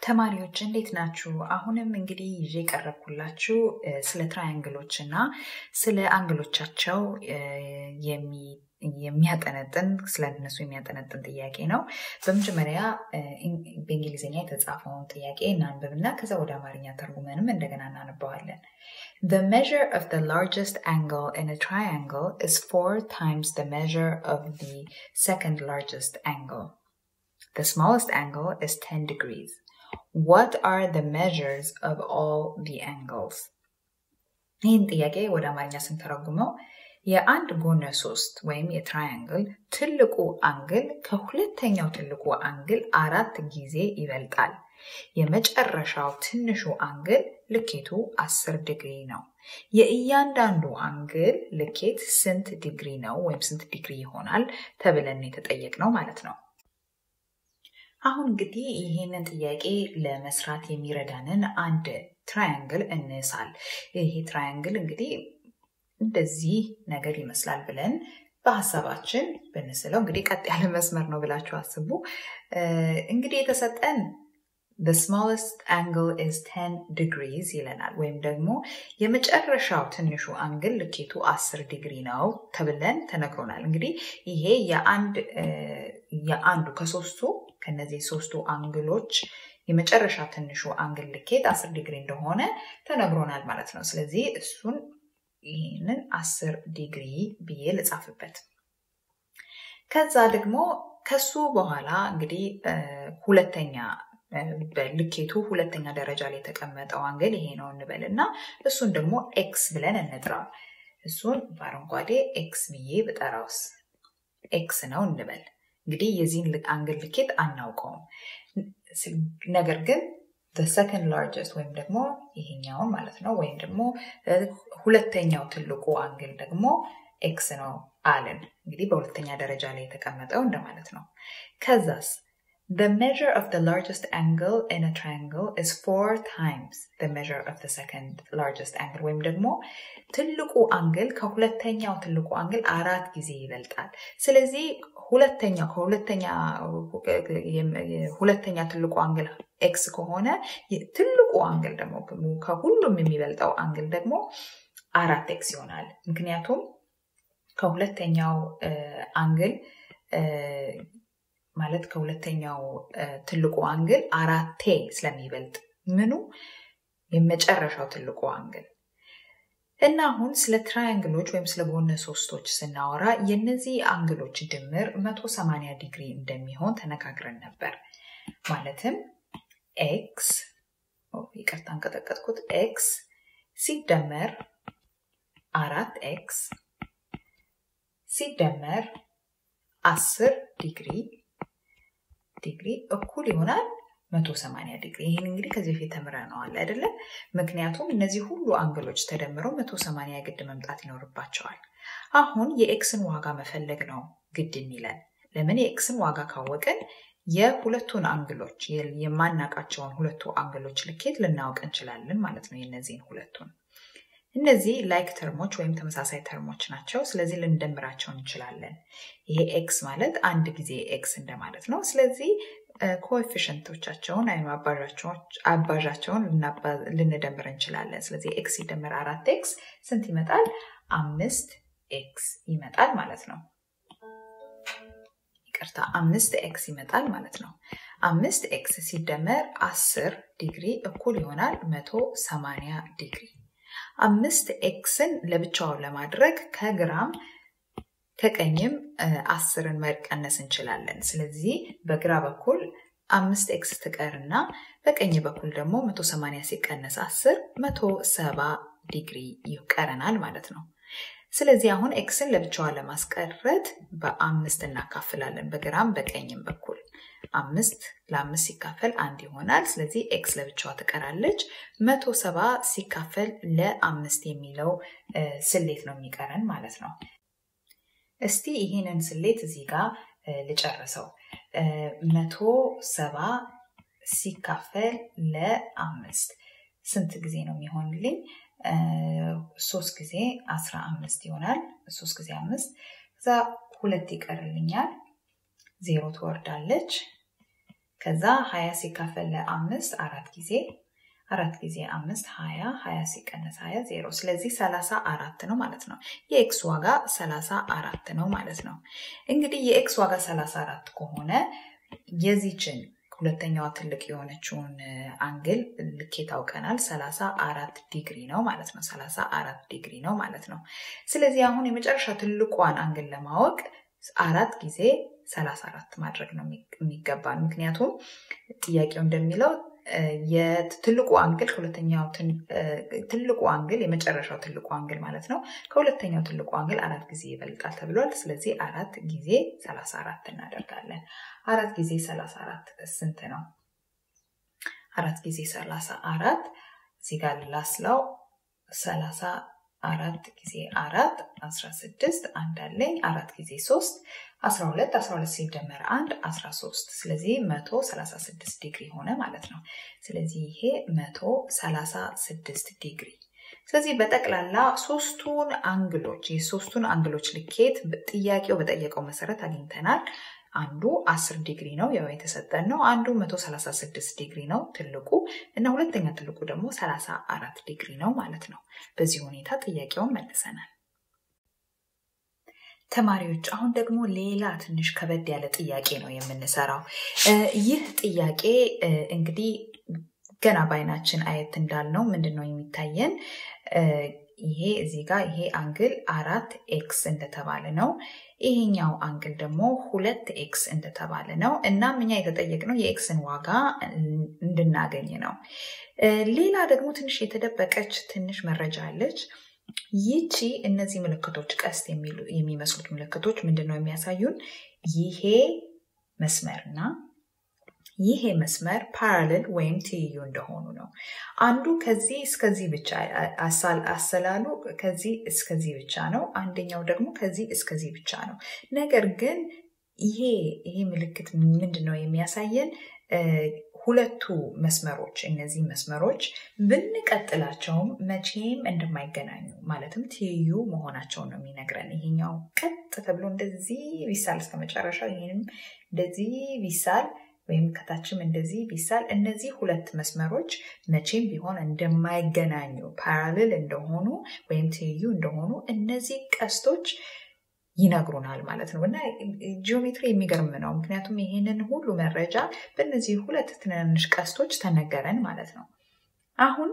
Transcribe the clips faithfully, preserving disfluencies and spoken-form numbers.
ተማሪዎች እንዴት ናችሁ? አሁንም እንግዲህ ይዤ ቀረብኩላችሁ ስለ ትራያንግሎችና ስለ አንግልዎቻቸው የሚ የሚያጠነጥን ስለነሱ የሚያጠነጥን ጥያቄ ነው። በመጀመሪያ በእንግሊዝኛ የተጻፈውን ጥያቄ እናንብብና ከዛ ወደ አማርኛ ተርጉመንም እንደገና እናነባዋለን። The measure of the largest angle in a triangle is four times the measure of the second largest angle. The smallest angle is ten degrees. What are the measures of all the angles? ይህን ጥያቄ ወደ አማርኛ ስንተረጉመው የአንድ ጎነሶስት ወይም የትራያንግል ትልቁ አንግል ከሁለተኛው ትልቁ አንግል አራት ጊዜ ይበልጣል። የመጨረሻው ትንሹ አንግል ልኬቱ አስር ዲግሪ ነው። የእያንዳንዱ አንግል ልኬት ስንት ዲግሪ ነው ወይም ስንት ዲግሪ ይሆናል ተብለን የተጠየቅነው ማለት ነው። አሁን እንግዲህ ይሄንን ጥያቄ ለመስራት የሚረዳንን አንድ ትራያንግል እንሳል። ይሄ ትራያንግል እንግዲህ እንደዚህ ነገር ይመስላል ብለን በሐሳባችን ብንስለው እንግዲህ ቀጥ ያለ መስመር ነው ብላችሁ አስቡ። እንግዲህ የተሰጠን the smallest angle is ten degrees ይለናል ወይም ደግሞ የመጨረሻው ትንሹ አንግል ልኬቱ አስር ዲግሪ ነው ተብለን ተነግሮናል። እንግዲህ ይሄ የአንድ የአንዱ ከሶስቱ ከነዚህ ሶስቱ አንግሎች የመጨረሻ ትንሹ አንግል ልኬት አስር ዲግሪ እንደሆነ ተነግሮናል ማለት ነው። ስለዚህ እሱን ይሄንን አስር ዲግሪ ብዬ ልጻፍበት። ከዛ ደግሞ ከሱ በኋላ እንግዲህ ሁለተኛ በልኬቱ ሁለተኛ ደረጃ ላይ የተቀመጠው አንግል ይሄ ነው እንበልና እሱን ደግሞ ኤክስ ብለን እንጥራው። እሱን በአረንጓዴ ኤክስ ብዬ ብጠራውስ ኤክስ ነው እንበል። እንግዲህ የዚህን አንግል ልኬት አናውቀውም። ነገር ግን the second largest ወይም ደግሞ ይሄኛው ማለት ነው ወይም ደግሞ ሁለተኛው ትልቁ አንግል ደግሞ ኤክስ ነው አለን። እንግዲህ በሁለተኛ ደረጃ ላይ የተቀመጠው እንደማለት ነው። ከዛስ the measure of the largest angle in a triangle is four times the measure of the second largest angle ወይም ደግሞ ትልቁ አንግል ከሁለተኛው ትልቁ አንግል አራት ጊዜ ይበልጣል። ስለዚህ ሁለተኛው ከሁለተኛ ሁለተኛ ትልቁ አንግል ኤክስ ከሆነ ትልቁ አንግል ደግሞ ከሁሉም የሚበልጠው አንግል ደግሞ አራት ኤክስ ይሆናል። ምክንያቱም ከሁለተኛው አንግል ማለት ከሁለተኛው ትልቁ አንግል አራቴ ስለሚበልጥ ምኑ የመጨረሻው ትልቁ አንግል። እና አሁን ስለ ትራያንግሎች ወይም ስለ ጎነሶስቶች ስናወራ የነዚህ አንግሎች ድምር መቶ ሰማንያ ዲግሪ እንደሚሆን ተነጋግረን ነበር። ማለትም ኤክስ ይቅርታን ቀጠቀጥኩት ኤክስ ሲደመር አራት ኤክስ ሲደመር አስር ዲግሪ ዲግሪ እኩል ይሆናል መቶ ሰማንያ ዲግሪ። ይሄን እንግዲህ ከዚህ በፊት ተምረናል አይደለ? ምክንያቱም እነዚህ ሁሉ አንግሎች ተደምረው መቶ ሰማንያ ግድ መምጣት ይኖርባቸዋል። አሁን የኤክስን ዋጋ መፈለግ ነው ግድ የሚለን። ለምን? የኤክስን ዋጋ ካወቅን የሁለቱን አንግሎች የማናቃቸውን ሁለቱ አንግሎች ልኬት ልናውቅ እንችላለን ማለት ነው። የነዚህን ሁለቱን እነዚህ ላይክ ተርሞች ወይም ተመሳሳይ ተርሞች ናቸው። ስለዚህ ልንደምራቸው እንችላለን። ይሄ ኤክስ ማለት አንድ ጊዜ ኤክስ እንደማለት ነው። ስለዚህ ኮኤፊሽንቶቻቸውን ወይም አባዣቸውን ልንደምር እንችላለን። ስለዚህ ኤክስ ሲደመር አራት ኤክስ ስንት ይመጣል? አምስት ኤክስ ይመጣል ማለት ነው። ይቅርታ አምስት ኤክስ ይመጣል ማለት ነው። አምስት ኤክስ ሲደመር አስር ዲግሪ እኩል ይሆናል መቶ ሰማንያ ዲግሪ። አምስት ኤክስን ለብቻው ለማድረግ ከግራም ከቀኝም አስርን መቀነስ እንችላለን። ስለዚህ በግራ በኩል አምስት ኤክስ ትቀርና በቀኝ በኩል ደግሞ መቶ ሰማንያ ሲቀነስ አስር መቶ ሰባ ዲግሪ ይቀረናል ማለት ነው። ስለዚህ አሁን ኤክስን ለብቻው ለማስቀረት በአምስት እናካፍላለን በግራም በቀኝም በኩል። አምስት ለአምስት ሲካፈል አንድ ይሆናል። ስለዚህ ኤክስ ለብቻዋ ትቀራለች። መቶ ሰባ ሲካፈል ለአምስት የሚለው ስሌት ነው የሚቀረን ማለት ነው። እስቲ ይሄንን ስሌት እዚህ ጋር ልጨርሰው። መቶ ሰባ ሲካፈል ለአምስት ስንት ጊዜ ነው የሚሆንልኝ? ሶስት ጊዜ አስራ አምስት ይሆናል። ሶስት ጊዜ አምስት ከዛ ሁለት ይቀርልኛል። ዜሮ ትወርዳለች። ከዛ ሃያ ሲካፈል ለአምስት አራት ጊዜ አራት ጊዜ አምስት ሃያ ሃያ ሲቀነስ ሃያ ዜሮ ስለዚህ ሰላሳ አራት ነው ማለት ነው የኤክስ ዋጋ ሰላሳ አራት ነው ማለት ነው እንግዲህ የኤክስ ዋጋ ሰላሳ አራት ከሆነ የዚችን ሁለተኛዋ ትልቅ የሆነችውን አንግል ልኬት አውቀናል ሰላሳ አራት ዲግሪ ነው ማለት ነው ሰላሳ አራት ዲግሪ ነው ማለት ነው ስለዚህ አሁን የመጨረሻ ትልቋን አንግል ለማወቅ አራት ጊዜ ሰላሳ አራት ማድረግ ነው የሚገባን ምክንያቱም ጥያቄው እንደሚለው የትልቁ አንግል ሁለተኛው ትልቁ አንግል የመጨረሻው ትልቁ አንግል ማለት ነው ከሁለተኛው ትልቁ አንግል አራት ጊዜ ይበልጣል ተብሏል ስለዚህ አራት ጊዜ ሰላሳ አራት እናደርጋለን አራት ጊዜ ሰላሳ አራት ስንት ነው አራት ጊዜ ሰላሳ አራት እዚህ ጋር ላስላው ሰላሳ አራት ጊዜ አራት አስራ ስድስት አንድ አለኝ አራት ጊዜ ሶስት አስራ ሁለት አስራ ሁለት ሲደመር አንድ አስራ ሶስት ስለዚህ መቶ ሰላሳ ስድስት ዲግሪ ሆነ ማለት ነው ስለዚህ ይሄ መቶ ሰላሳ ስድስት ዲግሪ ስለዚህ በጠቅላላ ሶስቱን አንግሎች የሶስቱን አንግሎች ልኬት ጥያቄው በጠየቀው መሰረት አግኝተናል አንዱ አስር ዲግሪ ነው ያው የተሰጠን ነው አንዱ መቶ ሰላሳ ስድስት ዲግሪ ነው ትልቁ እና ሁለተኛ ትልቁ ደግሞ ሰላሳ አራት ዲግሪ ነው ማለት ነው በዚህ ሁኔታ ጥያቄውን መልሰናል ተማሪዎች አሁን ደግሞ ሌላ ትንሽ ከበድ ያለ ጥያቄ ነው የምንሰራው ይህ ጥያቄ እንግዲህ ገና ባይናችን አየት እንዳልነው ምንድነው የሚታየን ይሄ እዚህ ጋር ይሄ አንግል አራት ኤክስ እንደተባለ ነው ይሄኛው አንግል ደግሞ ሁለት ኤክስ እንደተባለ ነው እና ምኛ የተጠየቅነው የኤክስን ዋጋ እንድናገኝ ነው ሌላ ደግሞ ትንሽ የተደበቀች ትንሽ መረጃ አለች ይቺ እነዚህ ምልክቶች ቀስት የሚመስሉት ምልክቶች ምንድነው የሚያሳዩን ይሄ መስመርና ይሄ መስመር ፓራሌል ወይም ትይዩ እንደሆኑ ነው አንዱ ከዚህ እስከዚህ ብቻ አሰላሉ ከዚህ እስከዚህ ብቻ ነው አንደኛው ደግሞ ከዚህ እስከዚህ ብቻ ነው ነገር ግን ይሄ ይሄ ምልክት ምንድነው የሚያሳየን ሁለቱ መስመሮች እነዚህ መስመሮች ብንቀጥላቸውም መቼም እንደማይገናኙ ማለትም ትይዩ መሆናቸው ነው የሚነግረን ይሄኛው ቀጥ ተብሎ እንደዚህ ቢሳል እስከመጨረሻው ይሄንም እንደዚህ ቢሳል ወይም ከታችም እንደዚህ ቢሳል እነዚህ ሁለት መስመሮች መቼም ቢሆን እንደማይገናኙ ፓራሌል እንደሆኑ ወይም ትይዩ እንደሆኑ እነዚህ ቀስቶች ይነግሩናል ማለት ነው እና ጂኦሜትሪ የሚገርም ነው ምክንያቱም ይሄንን ሁሉ መረጃ በእነዚህ ሁለት ትንንሽ ቀስቶች ተነገረን ማለት ነው አሁን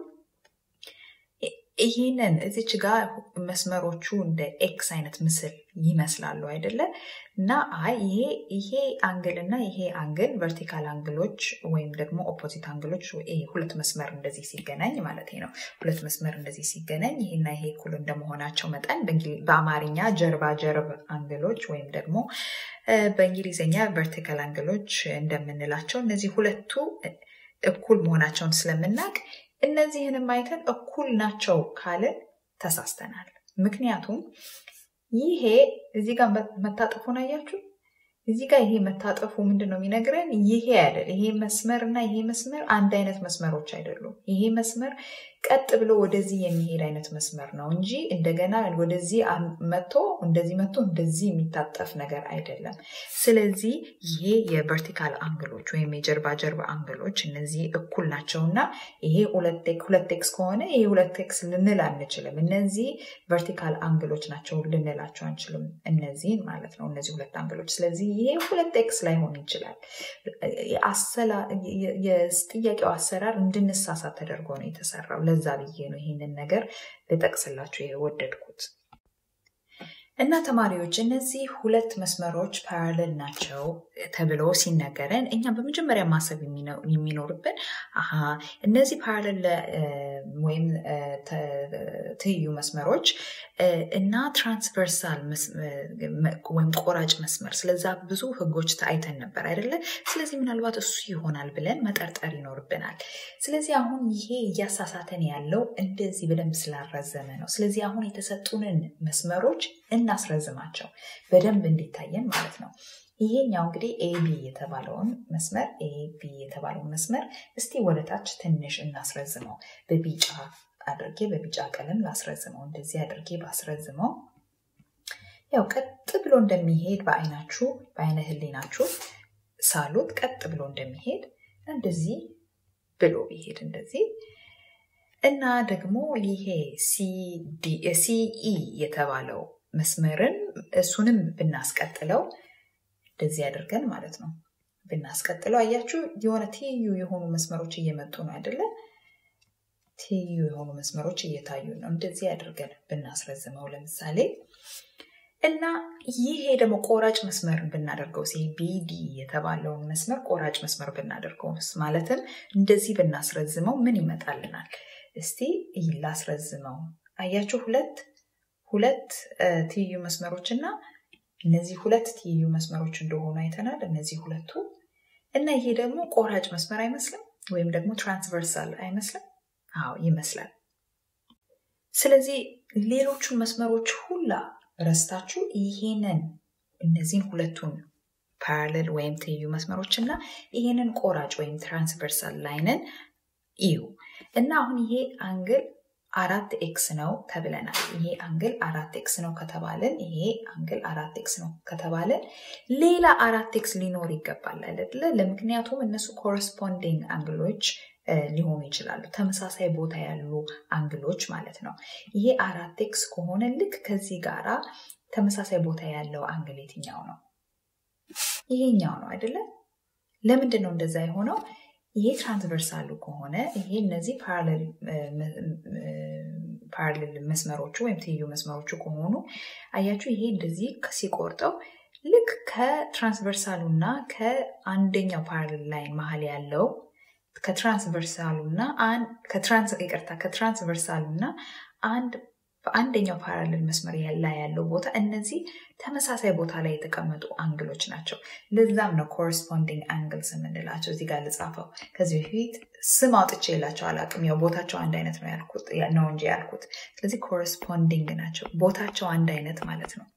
ይሄንን እዚች ጋር መስመሮቹ እንደ ኤክስ አይነት ምስል ይመስላሉ አይደለ እና አይ ይሄ ይሄ አንግል እና ይሄ አንግል ቨርቲካል አንግሎች ወይም ደግሞ ኦፖዚት አንግሎች ይሄ ሁለት መስመር እንደዚህ ሲገናኝ ማለት ነው ሁለት መስመር እንደዚህ ሲገናኝ ይሄና ይሄ እኩል እንደመሆናቸው መጠን በአማርኛ ጀርባ ጀርብ አንግሎች ወይም ደግሞ በእንግሊዘኛ ቨርቲካል አንግሎች እንደምንላቸው እነዚህ ሁለቱ እኩል መሆናቸውን ስለምናቅ እነዚህንም አይተን እኩል ናቸው ካለ ተሳስተናል ምክንያቱም ይሄ እዚህ ጋር መታጠፉን አያችሁ እዚህ ጋር ይሄ መታጠፉ ምንድነው የሚነግረን ይሄ አይደል ይሄ መስመርና ይሄ መስመር አንድ አይነት መስመሮች አይደሉም ይሄ መስመር ቀጥ ብሎ ወደዚህ የሚሄድ አይነት መስመር ነው እንጂ እንደገና ወደዚህ መጥቶ እንደዚህ መጥቶ እንደዚህ የሚታጠፍ ነገር አይደለም ስለዚህ ይሄ የቨርቲካል አንግሎች ወይም የጀርባ ጀርባ አንግሎች እነዚህ እኩል ናቸውና ይሄ ሁለት ኤክስ ከሆነ ይሄ ሁለት ኤክስ ልንል አንችልም እነዚህ ቨርቲካል አንግሎች ናቸው ልንላቸው አንችልም እነዚህ ማለት ነው እነዚህ ሁለት አንግሎች ስለዚህ ይሄ ሁለት ኤክስ ላይ ሆን ይችላል አሰላ የጥያቄው አሰራር እንድንሳሳት ተደርጎ ነው የተሰራው ለዛ ብዬ ነው ይሄንን ነገር ልጠቅስላችሁ የወደድኩት እና ተማሪዎች እነዚህ ሁለት መስመሮች ፓራሌል ናቸው ተብሎ ሲነገረን እኛ በመጀመሪያ ማሰብ የሚኖርብን አሃ እነዚህ ፓራሌል ወይም ትይዩ መስመሮች እና ትራንስቨርሳል ወይም ቆራጭ መስመር ስለዛ ብዙ ህጎች ታይተን ነበር አይደለ ስለዚህ ምናልባት እሱ ይሆናል ብለን መጠርጠር ይኖርብናል ስለዚህ አሁን ይሄ እያሳሳተን ያለው እንደዚህ በደንብ ስላረዘመ ነው ስለዚህ አሁን የተሰጡንን መስመሮች እናስረዝማቸው በደንብ እንዲታየን ማለት ነው ይሄኛው እንግዲህ ኤቢ የተባለውን መስመር ኤቢ የተባለውን መስመር እስቲ ወደታች ትንሽ እናስረዝመው በቢጫ አድርጌ በቢጫ ቀለም ላስረዝመው እንደዚህ አድርጌ ባስረዝመው ያው ቀጥ ብሎ እንደሚሄድ በአይናችሁ በአይነ ህሊናችሁ ሳሉት ቀጥ ብሎ እንደሚሄድ እንደዚህ ብሎ ቢሄድ እንደዚህ እና ደግሞ ይሄ ሲዲ ሲኢ የተባለው መስመርን እሱንም ብናስቀጥለው እንደዚህ አድርገን ማለት ነው ብናስቀጥለው አያችሁ የሆነ ትይዩ የሆኑ መስመሮች እየመጡ ነው አይደለ ትይዩ የሆኑ መስመሮች እየታዩ ነው እንደዚህ አድርገን ብናስረዝመው ለምሳሌ እና ይሄ ደግሞ ቆራጭ መስመርን ብናደርገው ሲ ቢዲ የተባለው መስመር ቆራጭ መስመር ብናደርገው ማለትም እንደዚህ ብናስረዝመው ምን ይመጣልናል እስቲ ይላስረዝመው አያችሁ ሁለት ሁለት ትይዩ መስመሮችና እነዚህ ሁለት ትይዩ መስመሮች እንደሆኑ አይተናል እነዚህ ሁለቱ እና ይሄ ደግሞ ቆራጭ መስመር አይመስልም ወይም ደግሞ ትራንስቨርሳል አይመስልም አዎ ይመስላል ስለዚህ ሌሎቹ መስመሮች ሁላ ረስታችሁ ይሄንን እነዚህን ሁለቱን ፓራሌል ወይም ትይዩ መስመሮችና ይሄንን ቆራጭ ወይም ትራንስቨርሳል ላይንን እዩ እና አሁን ይሄ አንግል አራት ኤክስ ነው ተብለናል ይሄ አንግል አራት ኤክስ ነው ከተባለን ይሄ አንግል አራት ኤክስ ነው ከተባለን ሌላ አራት ኤክስ ሊኖር ይገባል አይደለ ለምክንያቱም እነሱ ኮረስፖንዲንግ አንግሎች ሊሆኑ ይችላሉ ተመሳሳይ ቦታ ያሉ አንግሎች ማለት ነው ይሄ አራት ኤክስ ከሆነ ልክ ከዚህ ጋራ ተመሳሳይ ቦታ ያለው አንግል የትኛው ነው ይሄኛው ነው አይደለ ለምንድን ነው እንደዛ የሆነው ይሄ ትራንስቨርሳሉ ከሆነ ይሄ እነዚህ ፓራሌል ፓራሌል መስመሮቹ ወይም ትይዩ መስመሮቹ ከሆኑ አያችሁ ይሄ እንደዚህ ሲቆርጠው ልክ ከትራንስቨርሳሉና ከአንደኛው ፓራሌል ላይን መሃል ያለው ከትራንስቨርሳሉና አን ከትራንስ ይቅርታ ከትራንስቨርሳሉና አንድ በአንደኛው ፓራሌል መስመር ላይ ያለው ቦታ እነዚህ ተመሳሳይ ቦታ ላይ የተቀመጡ አንግሎች ናቸው ለዛም ነው ኮረስፖንዲንግ አንግልስ የምንላቸው እዚህ ጋር ልጻፈው ከዚህ በፊት ስም አውጥቼላቸው አላቅም ያው ቦታቸው አንድ አይነት ነው ያልኩት ነው እንጂ ያልኩት ስለዚህ ኮረስፖንዲንግ ናቸው ቦታቸው አንድ አይነት ማለት ነው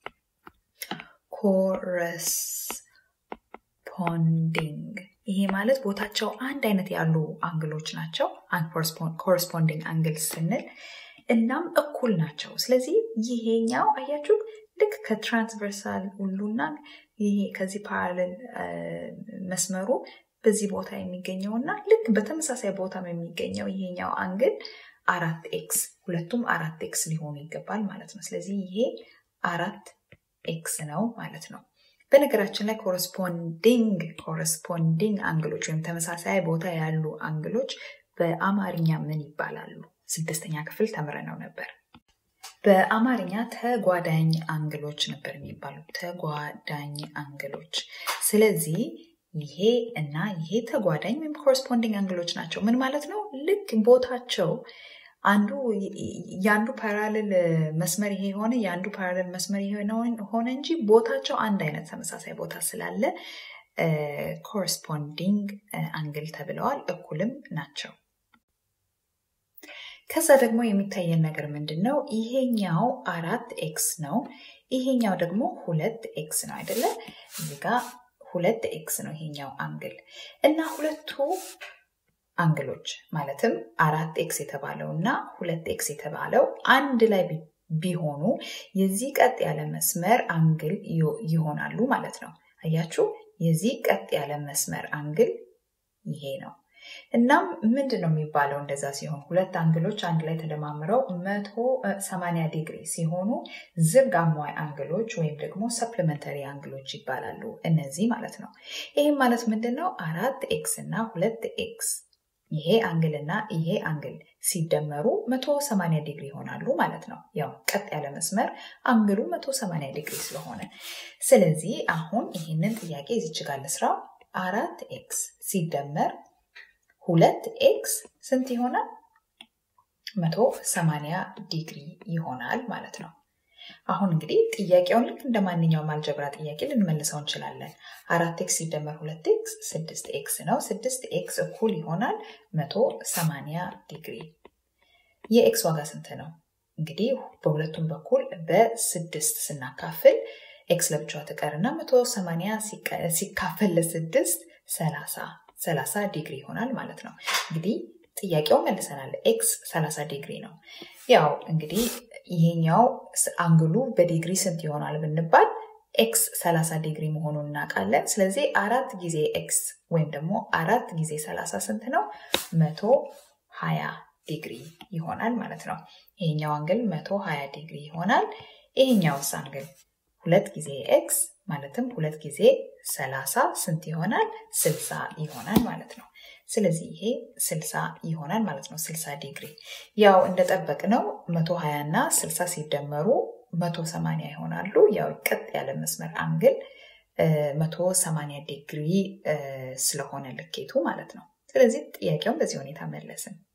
ኮረስፖንዲንግ ይሄ ማለት ቦታቸው አንድ አይነት ያሉ አንግሎች ናቸው ኮረስፖንዲንግ አንግልስ ስንል እናም እኩል ናቸው ስለዚህ ይሄኛው አያችሁ ልክ ከትራንስቨርሳል ሁሉና ይሄ ከዚህ ፓራሌል መስመሩ በዚህ ቦታ የሚገኘውና ልክ በተመሳሳይ ቦታም የሚገኘው ይሄኛው አንግል አራት ኤክስ ሁለቱም አራት ኤክስ ሊሆኑ ይገባል ማለት ነው ስለዚህ ይሄ አራት ኤክስ ነው ማለት ነው በነገራችን ላይ ኮረስፖንዲንግ ኮረስፖንዲንግ አንግሎች ወይም ተመሳሳይ ቦታ ያሉ አንግሎች በአማርኛ ምን ይባላሉ ስድስተኛ ክፍል ተምረነው ነበር በአማርኛ ተጓዳኝ አንግሎች ነበር የሚባሉት ተጓዳኝ አንግሎች ስለዚህ ይሄ እና ይሄ ተጓዳኝ ወይም ኮረስፖንዲንግ አንግሎች ናቸው ምን ማለት ነው ልክ ቦታቸው አንዱ ያንዱ ፓራሌል መስመር ይሄ ሆነ ያንዱ ፓራሌል መስመር ይሄ ሆነ እንጂ ቦታቸው አንድ አይነት ተመሳሳይ ቦታ ስላለ ኮረስፖንዲንግ አንግል ተብለዋል እኩልም ናቸው ከዛ ደግሞ የሚታየን ነገር ምንድነው ይሄኛው አራት ኤክስ ነው ይሄኛው ደግሞ ሁለት ኤክስ ነው አይደለ እዚህ ጋር ሁለት ኤክስ ነው ይሄኛው አንግል እና ሁለቱ አንግሎች ማለትም አራት ኤክስ የተባለውና ሁለት ኤክስ የተባለው አንድ ላይ ቢሆኑ የዚህ ቀጥ ያለ መስመር አንግል ይሆናሉ ማለት ነው አያችሁ የዚህ ቀጥ ያለ መስመር አንግል ይሄ ነው እናም ምንድነው የሚባለው እንደዛ ሲሆን ሁለት አንግሎች አንድ ላይ ተደማምረው መቶ ሰማንያ ዲግሪ ሲሆኑ ዝርጋማዊ አንግሎች ወይም ደግሞ ሰፕሊመንታሪ አንግሎች ይባላሉ እነዚህ ማለት ነው ይሄም ማለት ምንድነው አራት ኤክስ እና ሁለት ኤክስ ይሄ አንግልና ይሄ አንግል ሲደመሩ መቶ ሰማንያ ዲግሪ ይሆናሉ ማለት ነው ያው ቀጥ ያለ መስመር አንግሉ መቶ ሰማንያ ዲግሪ ስለሆነ ስለዚህ አሁን ይሄንን ጥያቄ እዚች ጋር ልስራው አራት ኤክስ ሲደመር ሁለት ኤክስ ስንት ይሆናል መቶ ሰማንያ ዲግሪ ይሆናል ማለት ነው አሁን እንግዲህ ጥያቄውን ልክ እንደማንኛውም አልጀብራ ጥያቄ ልንመልሰው እንችላለን አራት ኤክስ ሲደመር ሁለት ኤክስ ስድስት ኤክስ ነው ስድስት ኤክስ እኩል ይሆናል መቶ ሰማንያ ዲግሪ የኤክስ ዋጋ ስንት ነው እንግዲህ በሁለቱም በኩል በስድስት ስናካፍል ኤክስ ለብቻዋ ተቀርና መቶ ሰማንያ ሲካፈል ለስድስት ሰላሳ ሰላሳ ዲግሪ ይሆናል ማለት ነው እንግዲህ ጥያቄው መልሰናል ኤክስ ሰላሳ ዲግሪ ነው ያው እንግዲህ ይሄኛው አንግሉ በዲግሪ ስንት ይሆናል ብንባል x thirty ዲግሪ መሆኑን እናውቃለን ስለዚህ አራት ጊዜ x ወይም ደግሞ አራት ጊዜ thirty ስንት ነው one twenty ዲግሪ ይሆናል ማለት ነው ይሄኛው አንግል one twenty ዲግሪ ይሆናል ይሄኛው አንግል ሁለት ጊዜ x ማለትም ሁለት ጊዜ thirty ስንት ይሆናል sixty ይሆናል ማለት ነው ስለዚህ ይሄ sixty ይሆናል ማለት ነው sixty ዲግሪ ያው እንደጠበቅነው one twenty እና sixty ሲደመሩ one eighty ይሆናሉ ያው ቀጥ ያለ መስመር አንግል one eighty ዲግሪ ስለሆነ ልኬቱ ማለት ነው ስለዚህ ጥያቄውን በዚህ ሁኔታ መለስን